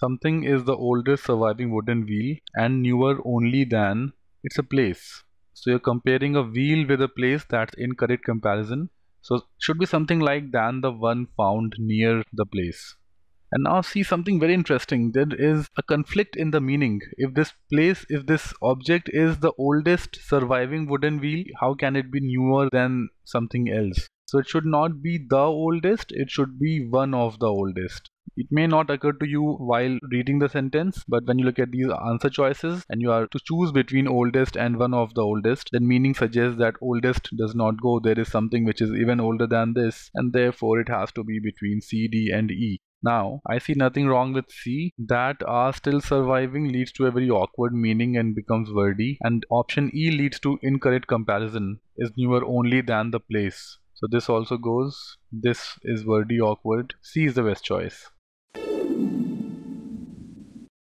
something is the oldest surviving wooden wheel and newer only than it's a place. So you're comparing a wheel with a place. That's incorrect comparison. So should be something like than the one found near the place. And now see something very interesting. There is a conflict in the meaning. If this object is the oldest surviving wooden wheel, how can it be newer than something else? So it should not be the oldest, it should be one of the oldest. It may not occur to you while reading the sentence, but when you look at these answer choices and you are to choose between oldest and one of the oldest, then meaning suggests that oldest does not go. There is something which is even older than this, and therefore it has to be between C, D, and E. Now, I see nothing wrong with C. That are still surviving leads to a very awkward meaning and becomes wordy. And option E leads to incorrect comparison, is newer only than the place. So this also goes. This is wordy awkward. C is the best choice.